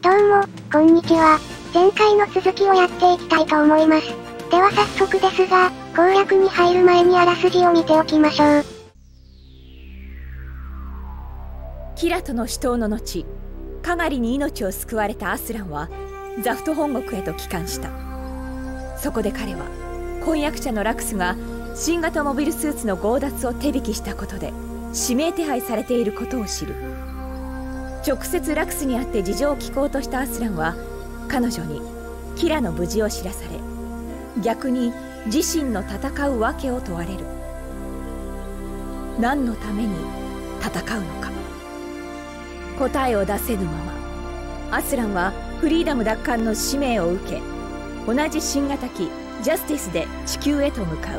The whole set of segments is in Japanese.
どうも、こんにちは。前回の続きをやっていきたいと思います。では早速ですが、攻略に入る前にあらすじを見ておきましょう。 キラとの死闘の後、カガリに命を救われたアスランはザフト本国へと帰還した。そこで彼は婚約者のラクスが新型モビルスーツの強奪を手引きしたことで指名手配されていることを知る。直接ラクスに会って事情を聞こうとしたアスランは彼女にキラの無事を知らされ、逆に自身の戦う訳を問われる。何のために戦うのか。答えを出せぬままアスランはフリーダム奪還の使命を受け、同じ新型機ジャスティスで地球へと向かう。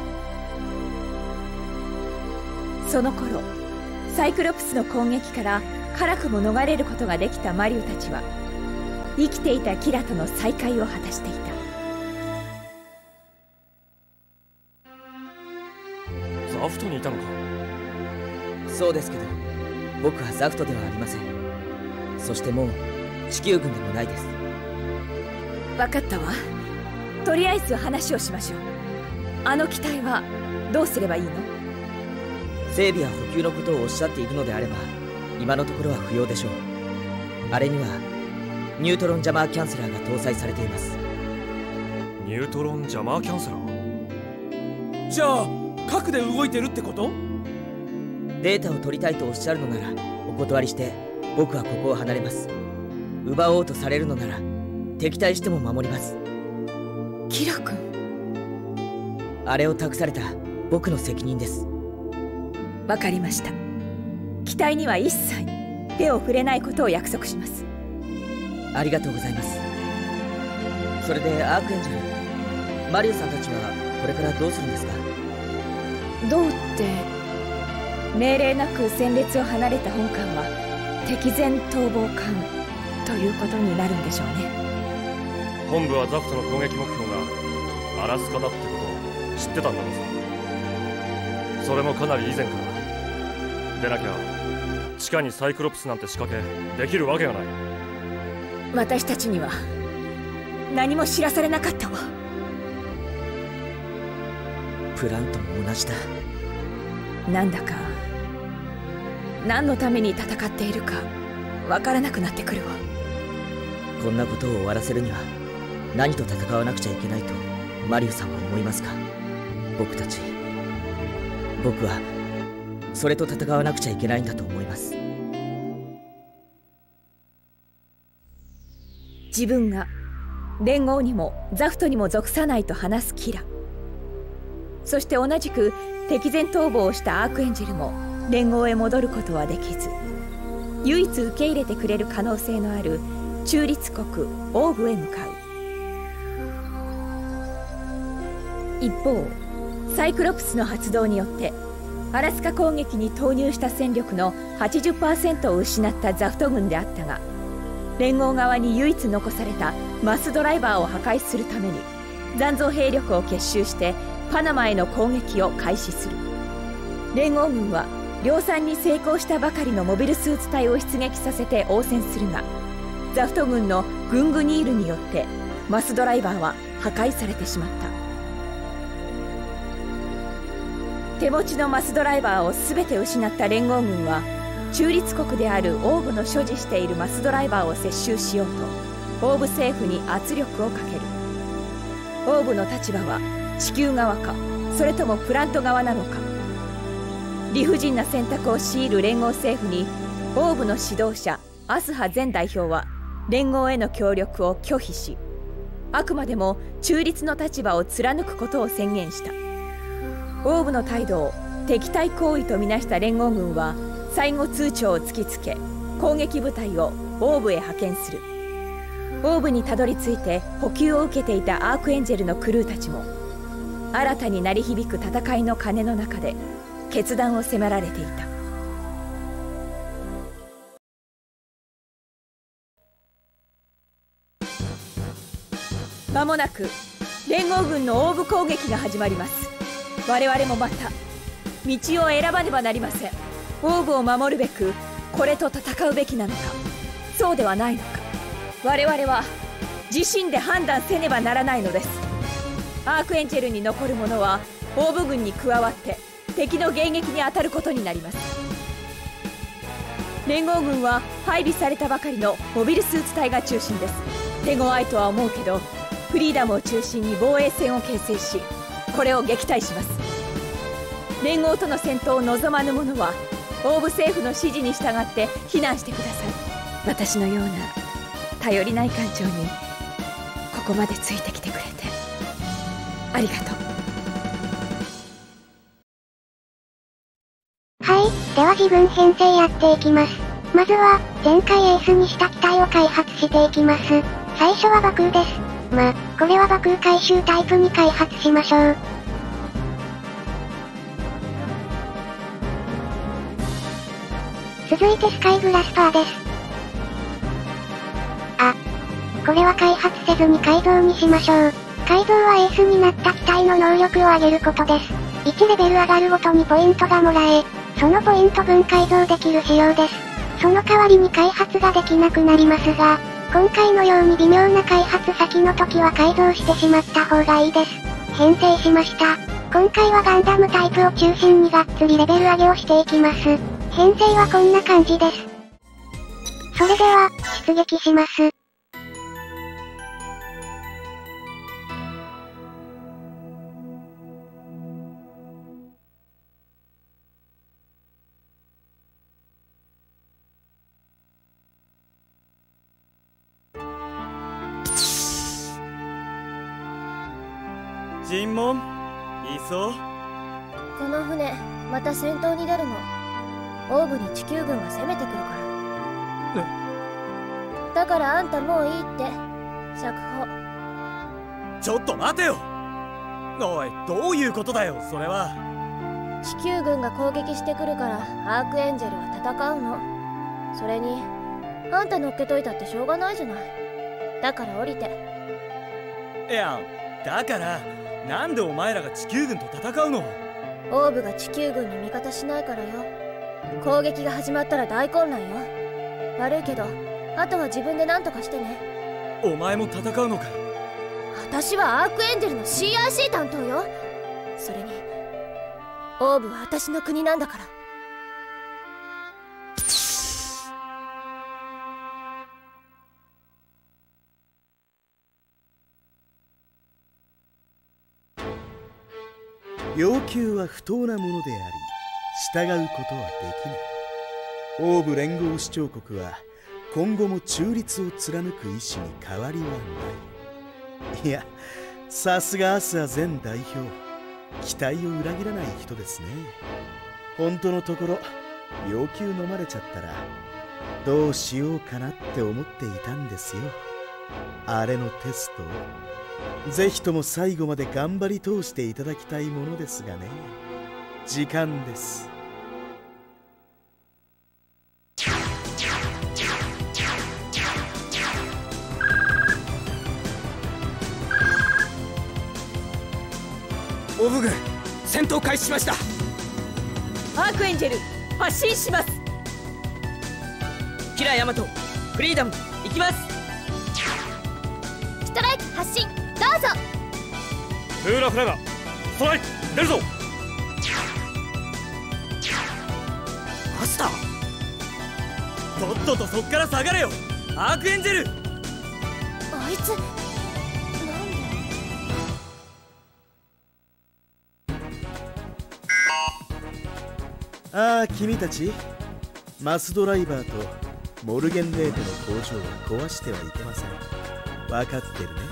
その頃サイクロプスの攻撃から辛くも逃れることができたマリュたちは生きていたキラとの再会を果たしていた。 ザフトにいたのか。 そうですけど、僕はザフトではありません。そしてもう地球軍でもないです。 分かったわ。とりあえず話をしましょう。あの機体はどうすればいいの？ 整備や補給のことをおっしゃっているのであれば、今のところは不要でしょう。あれにはニュートロンジャマーキャンセラーが搭載されています。 ニュートロンジャマーキャンセラー？ じゃあ核で動いてるってこと？ データを取りたいとおっしゃるのならお断りして僕はここを離れます。奪おうとされるのなら敵対しても守ります。 キラ君、 あれを託された僕の責任です。 わかりました。機体には一切手を触れないことを約束します。 ありがとうございます。それでアークエンジェル、マリオさんたちはこれからどうするんですか？ どうって、命令なく戦列を離れた本艦は敵前逃亡艦ということになるんでしょうね。 本部はザフトの攻撃目標がアラスカだってことを知ってたんだろうさ。それもかなり以前から。でなきゃ地下にサイクロプスなんて仕掛けできるわけがない。 私たちには何も知らされなかったわ。 プラントも同じだ。 なんだか何のために戦っているかわからなくなってくるわ。 こんなことを終わらせるには何と戦わなくちゃいけないとマリオさんは思いますか？僕はそれと戦わなくちゃいけないんだと思います。 自分が連合にもザフトにも属さないと話すキラ。そして同じく敵前逃亡をしたアークエンジェルも連合へ戻ることはできず、唯一受け入れてくれる可能性のある中立国オーブへ向かう。一方サイクロプスの発動によってアラスカ攻撃に投入した戦力の 80% を失ったザフト軍であったが、連合側に唯一残されたマスドライバーを破壊するために残存兵力を結集してパナマへの攻撃を開始する。連合軍は量産に成功したばかりのモビルスーツ隊を出撃させて応戦するが、ザフト軍のグングニールによってマスドライバーは破壊されてしまった。手持ちのマスドライバーを全て失った連合軍は中立国であるオーブの所持しているマスドライバーを接収しようとオーブ政府に圧力をかける。オーブの立場は地球側かそれともプラント側なのか。理不尽な選択を強いる連合政府にオーブの指導者アスハ前代表は連合への協力を拒否し、あくまでも中立の立場を貫くことを宣言した。オーブの態度を敵対行為とみなした連合軍は最後通牒を突きつけ、攻撃部隊をオーブへ派遣する。オーブにたどり着いて補給を受けていたアークエンジェルのクルーたちも新たに鳴り響く戦いの鐘の中で決断を迫られていた。間もなく連合軍のオーブ攻撃が始まります。我々もまた道を選ばねばなりません。オーブを守るべくこれと戦うべきなのか、そうではないのか。 我々は自身で判断せねばならないのです。アークエンジェルに残る者はオーブ軍に加わって敵の迎撃に当たることになります。連合軍は配備されたばかりのモビルスーツ隊が中心です。手強いとは思うけど、フリーダムを中心に防衛線を形成し、これを撃退します。連合との戦闘を望まぬ者はオーブ政府の指示に従って避難してください。私のような頼りない艦長にここまでついてきてくれてありがとう。 はい、では自分編成やっていきます。まずは、前回エースにした機体を開発していきます。最初は爆です。これは爆回収タイプに開発しましょう。続いてスカイブラスターです。これは開発せずに改造にしましょう。改造はエースになった機体の能力を上げることです。1レベル上がるごとにポイントがもらえ、そのポイント分改造できる仕様です。その代わりに開発ができなくなりますが、今回のように微妙な開発先の時は改造してしまった方がいいです。編成しました。今回はガンダムタイプを中心にがっつりレベル上げをしていきます。編成はこんな感じです。それでは、出撃します。 尋問いそう。 この船また戦闘に出るの。オーブに地球軍が攻めてくるから。だからあんたもういいって釈放。 ちょっと待てよ。おい、どういうことだよそれは。 地球軍が攻撃してくるからアークエンジェルは戦うの。それにあんた乗っけといたってしょうがないじゃない。だから降りて。 いや、だからなんでお前らが地球軍と戦うの？ オーブが地球軍に味方しないからよ。攻撃が始まったら大混乱よ。悪いけどあとは自分で何とかしてね。 お前も戦うのか？ 私はアークエンジェルの CRC 担当よ。それにオーブは私の国なんだから。 要求は不当なものであり、従うことはできない。オーブ連合首長国は今後も中立を貫く意志に変わりはない。いや、さすがアスア前代表、期待を裏切らない人ですね。本当のところ要求飲まれちゃったらどうしようかなって思っていたんですよ。あれのテストをぜひとも最後まで頑張り通していただきたいものですがね。時間です。 オーブ軍戦闘開始しました。 アークエンジェル発進します。 キラーヤマト、フリーダム行きます。 ストライク発進、どうぞ。 クーラフラガストライク出るぞ。 マスター、とっととそっから下がれよアークエンジェル。 あいつなんで？ ああ、君たちマスドライバーとモルゲンレートの工場を壊してはいけません。分かってるね。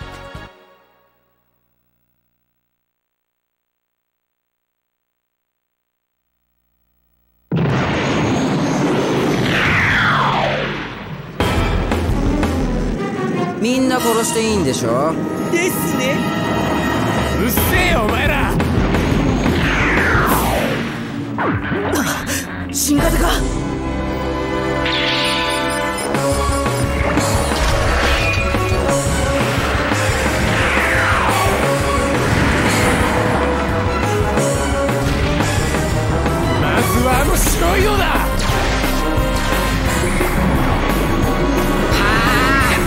みんな殺していいんでしょ？ ですね。うっせえよお前ら。 新型か。 まずはあの白いようだ。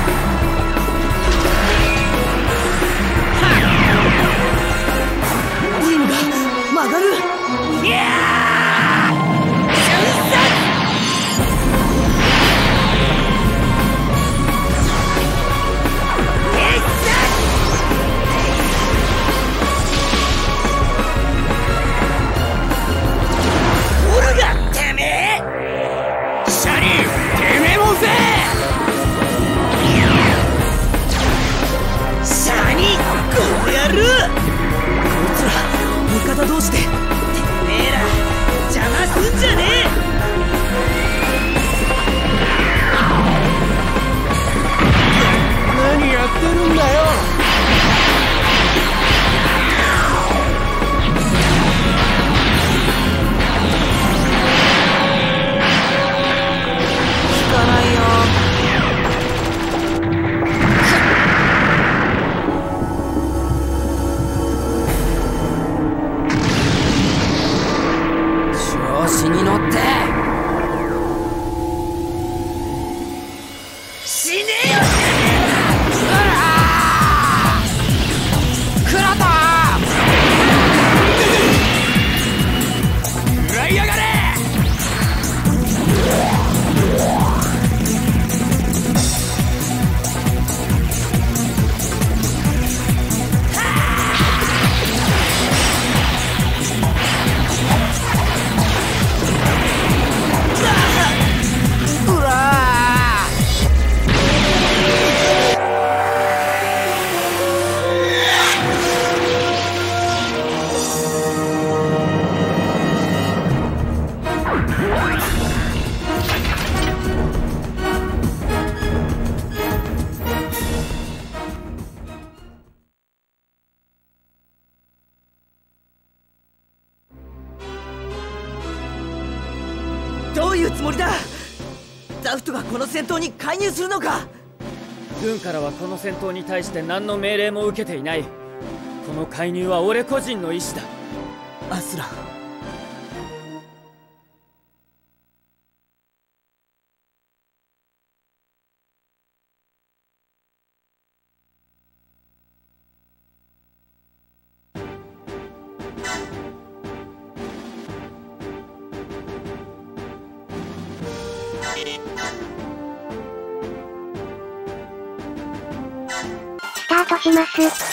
体同士で。てめえら邪魔すんじゃねえ。 何やってるんだよ。 効かないよ。調子に乗って死ねえよ。 クラタ食らいやがれ。 どういうつもりだ。ザフトがこの戦闘に介入するのか。 軍からはこの戦闘に対して何の命令も受けていない。この介入は俺個人の意思だ。 アスラン、 スタートします。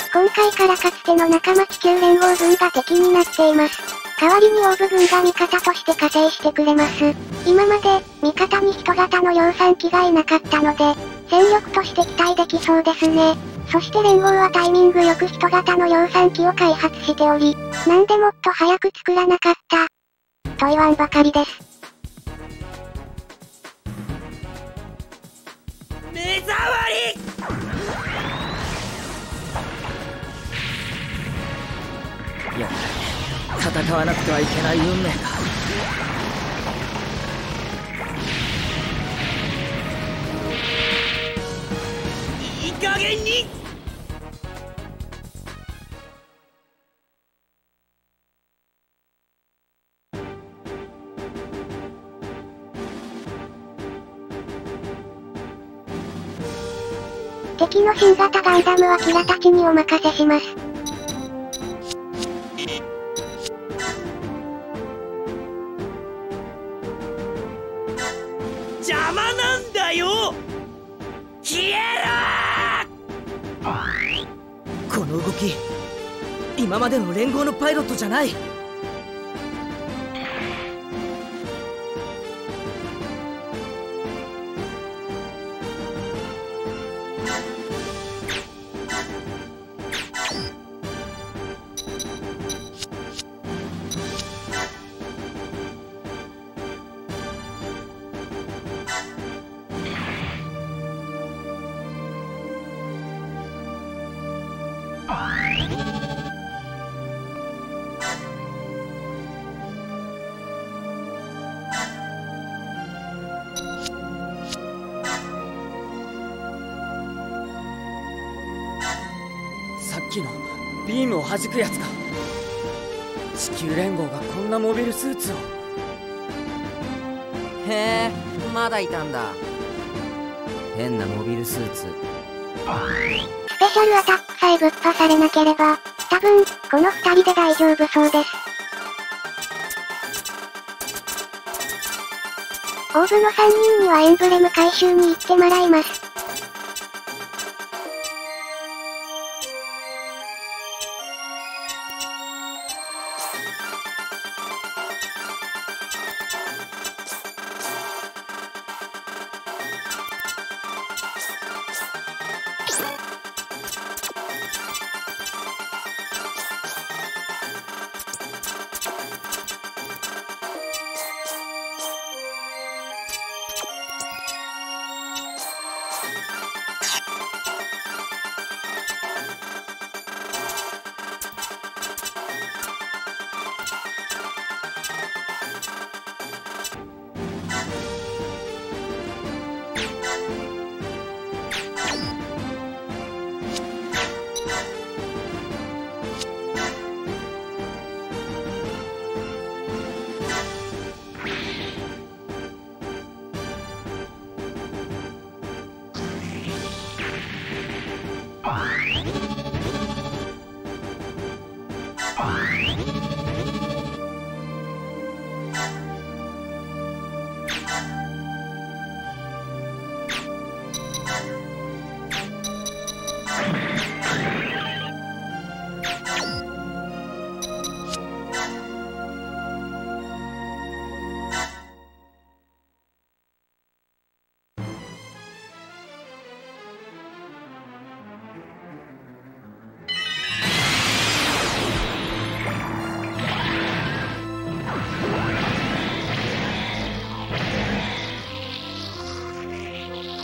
今回からかつての仲間地球連合軍が敵になっています。代わりにオーブ軍が味方として加勢してくれます。今まで、味方に人型の量産機がいなかったので、戦力として期待できそうですね。そして連合はタイミングよく人型の量産機を開発しており、なんでもっと早く作らなかった、と言わんばかりです。 目障り。 やはり戦わなくてはいけない運命か。 いい加減に。 敵の新型ガンダムはキラたちにお任せします。 邪魔なんだよ。消えろ。 この動き、今までの連合のパイロットじゃない。 さっきのビームを弾くやつか。地球連合がこんなモビルスーツを。 へえ、まだいたんだ。変なモビルスーツ。 スペシャルアタックさえぶっ破されなければ、多分、この2人で大丈夫そうです。オーブの3人にはエンブレム回収に行ってもらいます。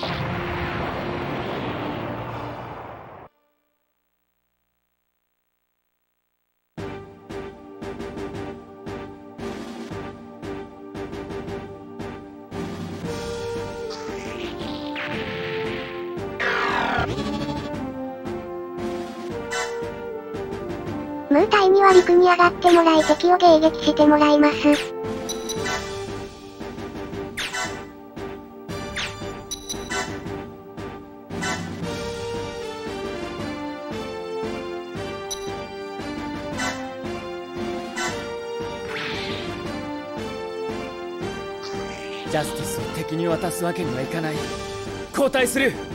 ムー隊には陸に上がってもらい敵を迎撃してもらいます。 ジャスティスを敵に渡すわけにはいかない。交代する。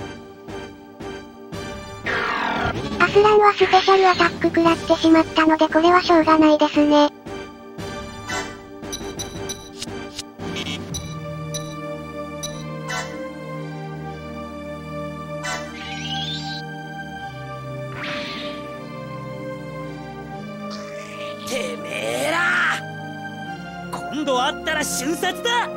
アスランはスペシャルアタック食らってしまったのでこれはしょうがないですね。 てめえら、今度会ったら瞬殺だ。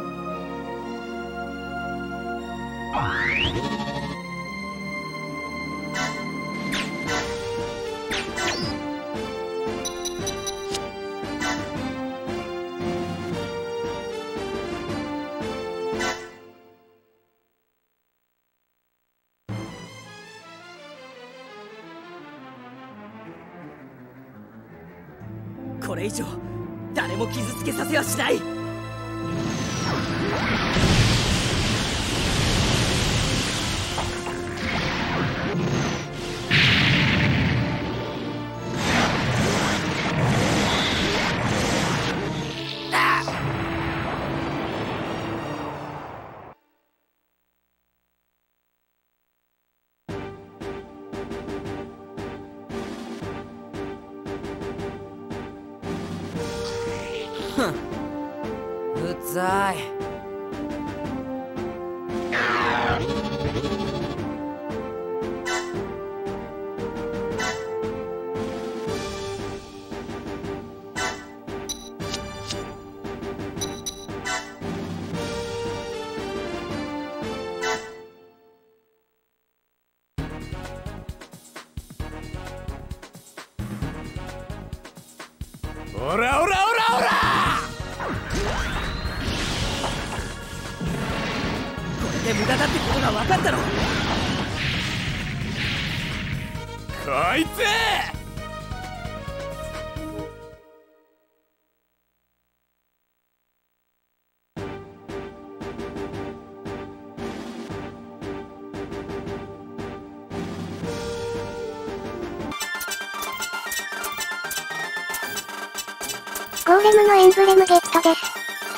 これ以上誰も傷つけさせはしない。うざい。 オラオラオラオラ！ これで無駄だってことが分かったろ。 こいつ！ ゴーレムのエンブレムゲットです。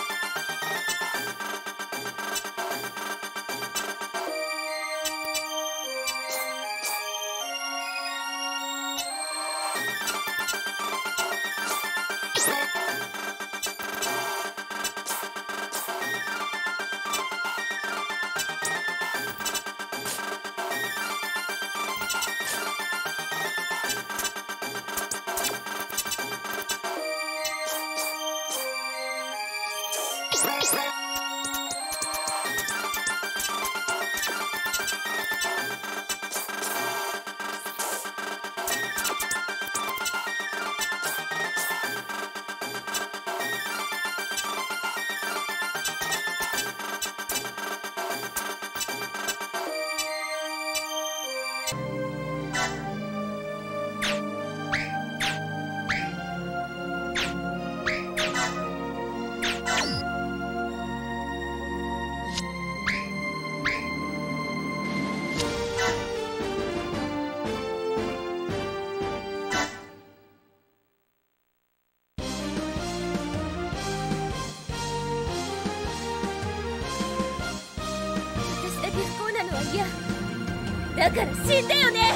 だから死んでよね。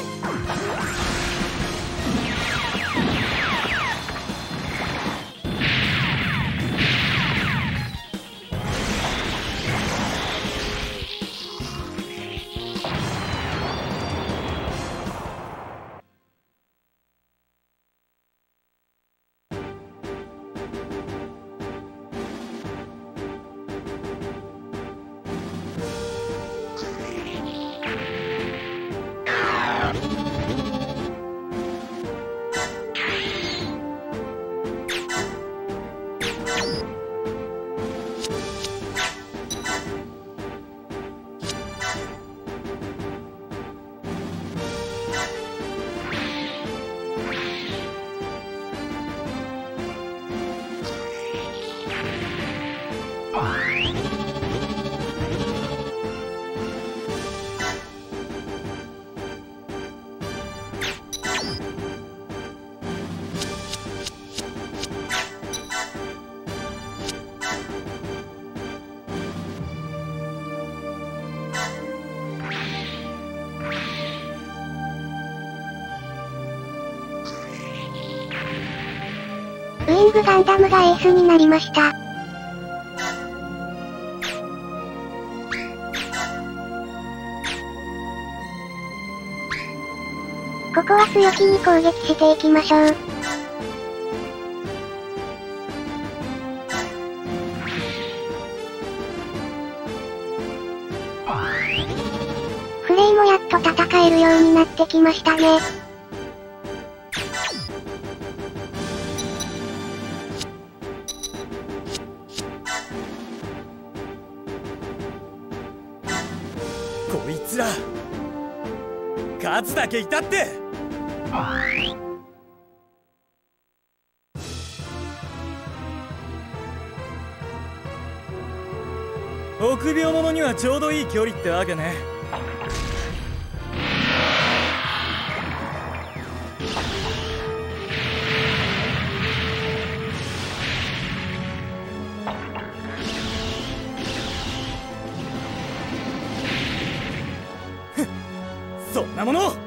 ングガンダムがエースになりました。ここは強気に攻撃していきましょう。フレイもやっと戦えるようになってきましたね。 こいつら勝つだけいたって。臆病者にはちょうどいい距離ってわけね。そんなもの。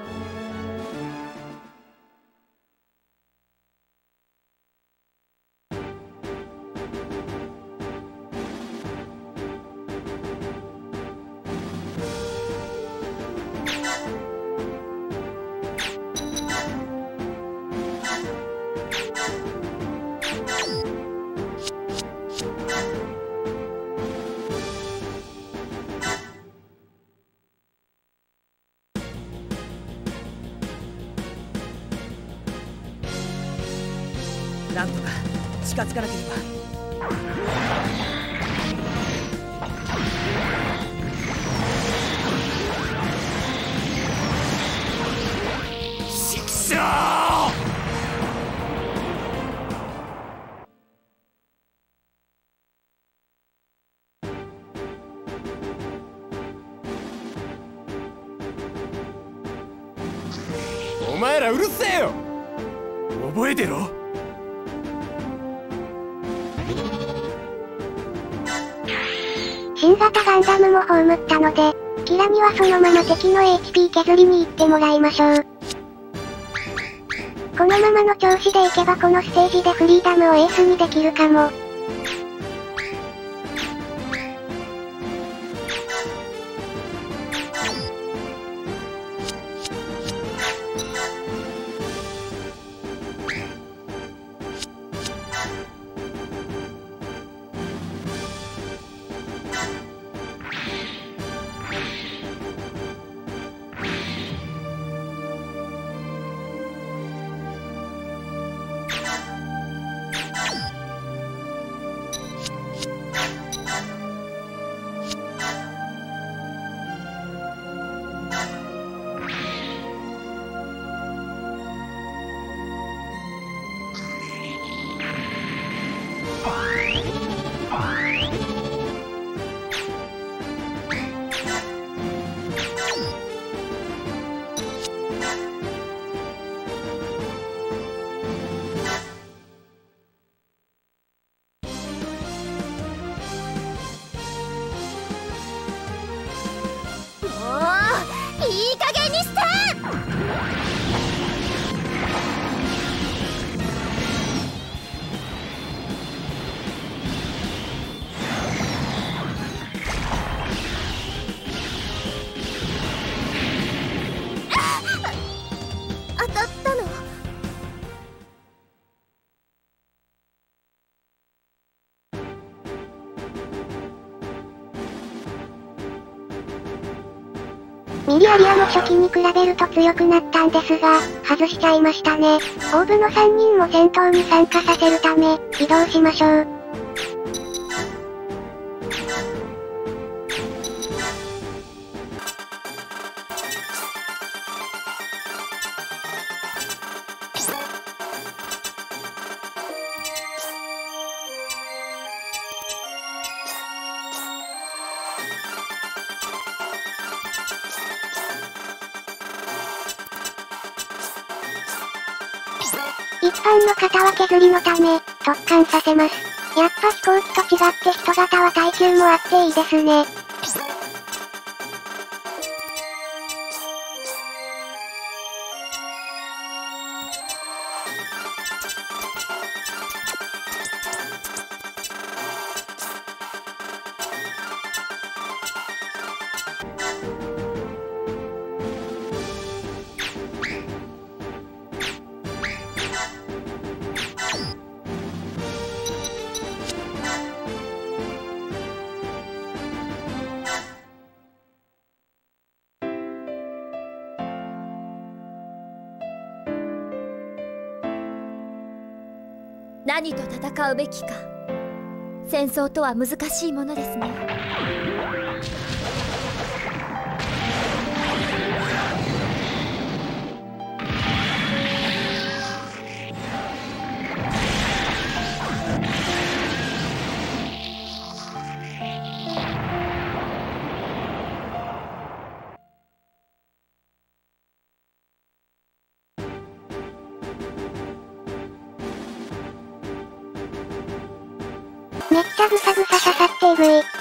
なんとか近づかなければ。 しくしょー。お前らうるせえよ。覚えてろ。 新型ガンダムも葬ったので、キラにはそのまま敵の HP 削りに行ってもらいましょう。このままの調子でいけばこのステージでフリーダムをエースにできるかも。 いい加減にして。当たったの？ ミリアリアも初期に比べると強くなったんですが、外しちゃいましたね。オーブの3人も戦闘に参加させるため、移動しましょう。一般の方は削りのため、特艦させます。やっぱ飛行機と違って人型は耐久もあっていいですね。 何と戦うべきか。戦争とは難しいものですね。 めっちゃぐさぐさ刺さってえぐい。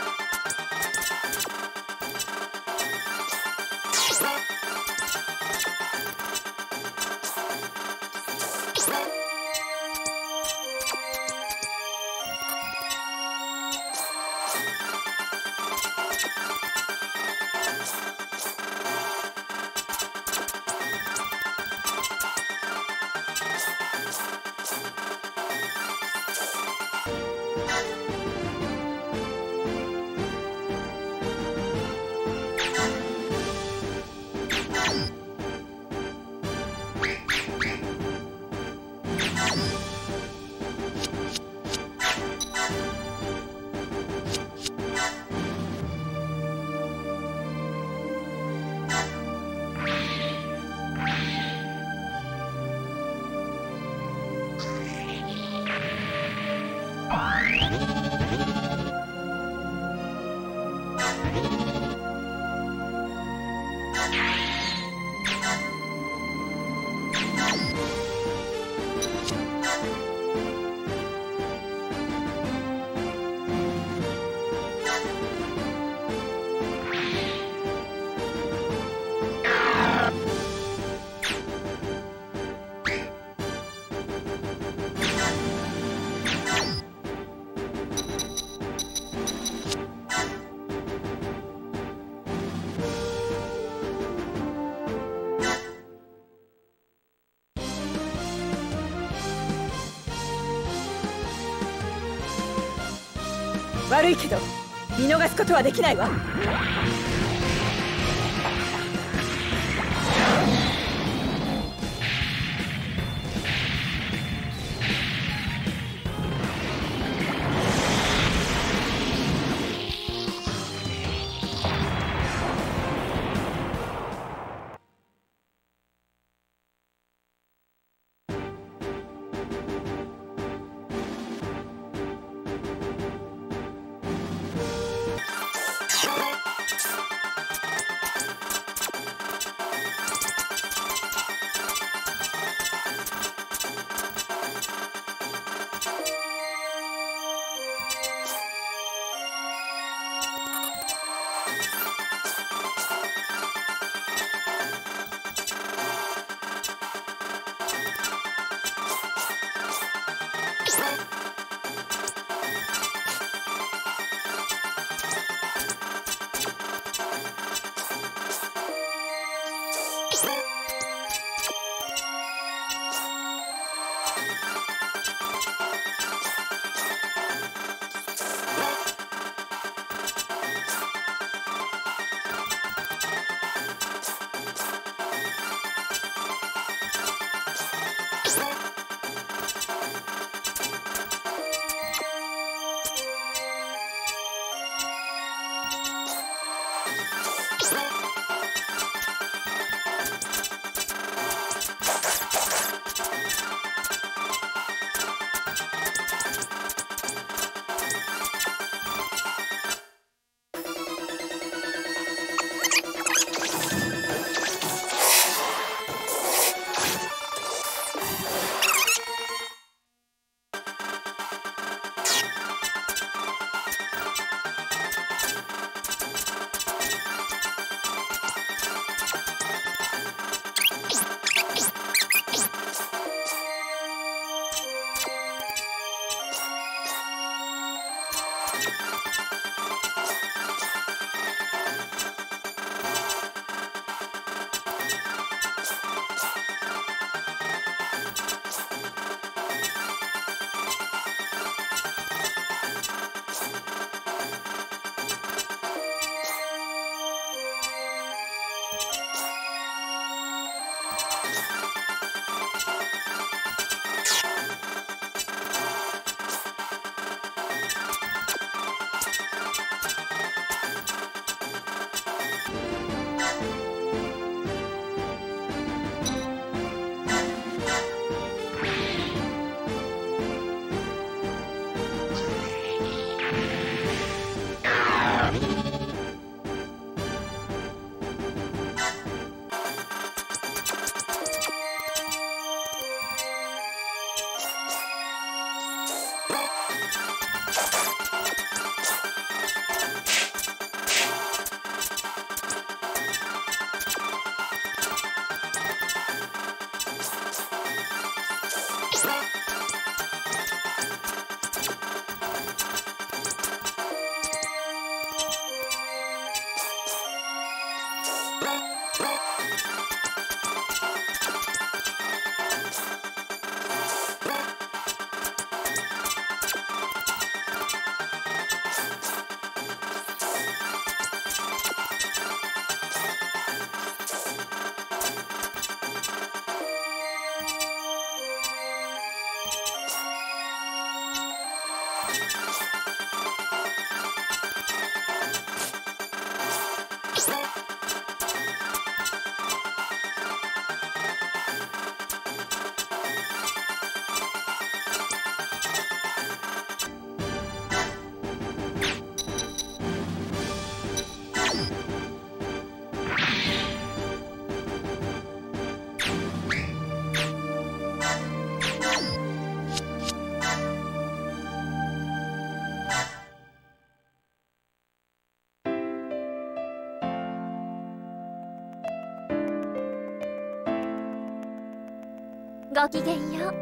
悪いけど見逃すことはできないわ。 ごきげんよう。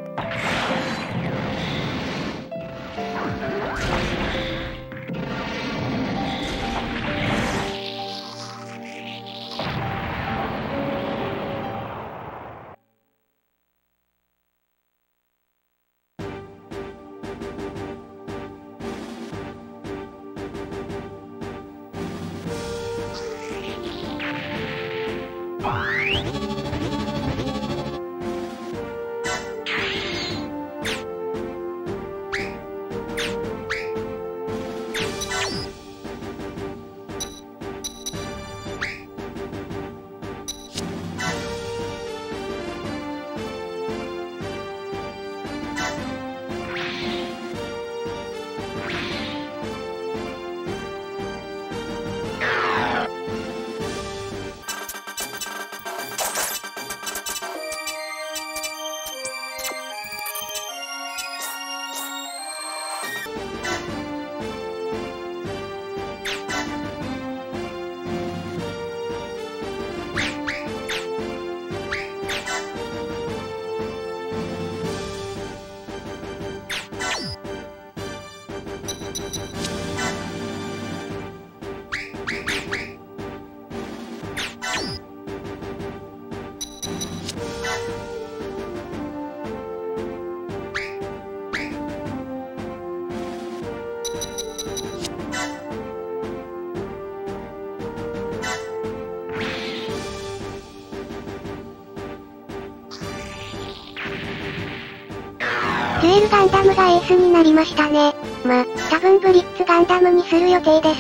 デュエルガンダムがエースになりましたね。多分ブリッツガンダムにする予定です。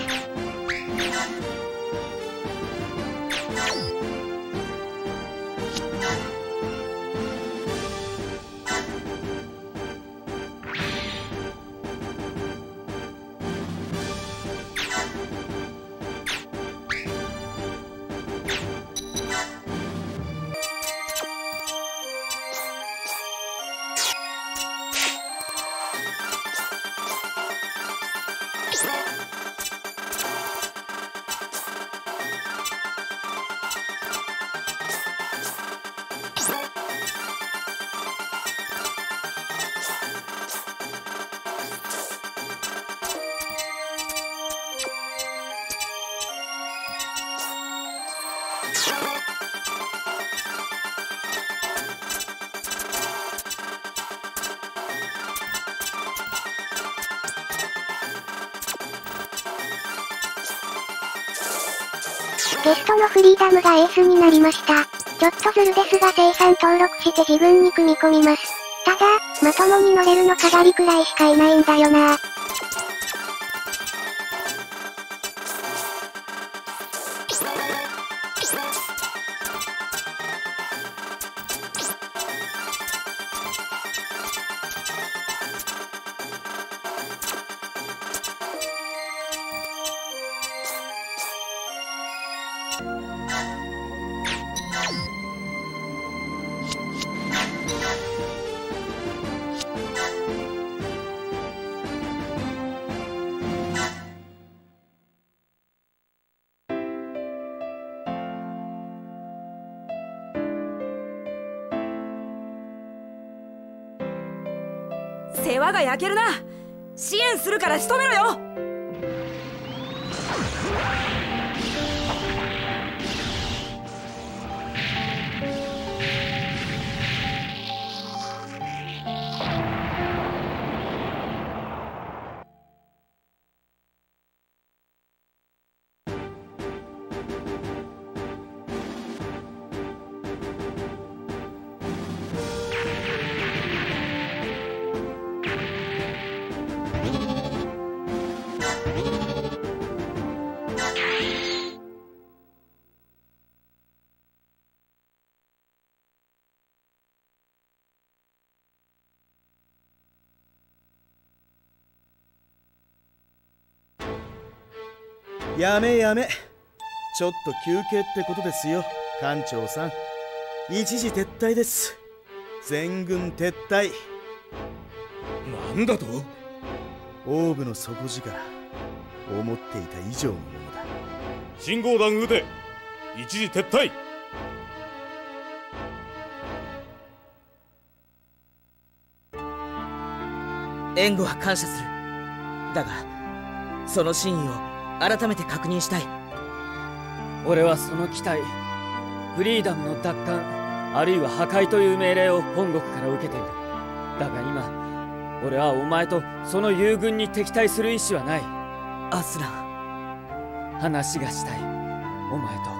ゲストのフリーダムがエースになりました。ちょっとずるですが生産登録して自分に組み込みます。ただ、まともに乗れるのかがりくらいしかいないんだよな。 世話が焼けるな。支援するから仕留めろよ。 やめやめ。ちょっと休憩ってことですよ、艦長さん。一時撤退です。全軍撤退。 なんだと？ オーブの底力、思っていた以上のものだ。 信号弾撃て。一時撤退。 援護は感謝する。だがその真意を改めて確認したい。 俺はその期待、フリーダムの奪還あるいは破壊という命令を本国から受けている。だが今俺はお前とその友軍に敵対する意思はない。 アスラン、 話がしたい、お前と。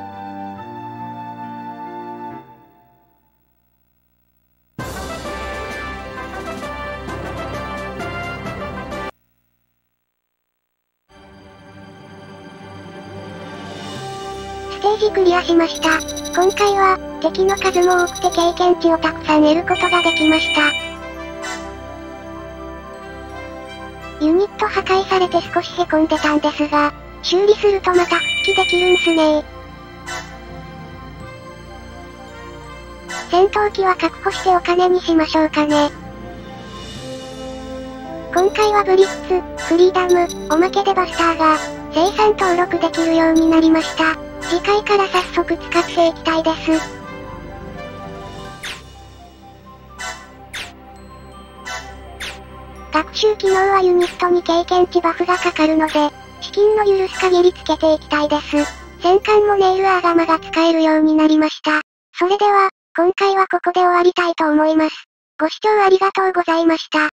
ステージクリアしました。今回は、敵の数も多くて経験値をたくさん得ることができました。ユニット破壊されて少し凹んでたんですが、修理するとまた復帰できるんすね。戦闘機は確保してお金にしましょうかね。今回はブリッツ、フリーダム、おまけでバスターが、生産登録できるようになりました。次回から早速使っていきたいです。学習機能はユニットに経験値バフがかかるので、資金の許す限りつけていきたいです。戦艦もネイルアーガマが使えるようになりました。それでは、今回はここで終わりたいと思います。ご視聴ありがとうございました。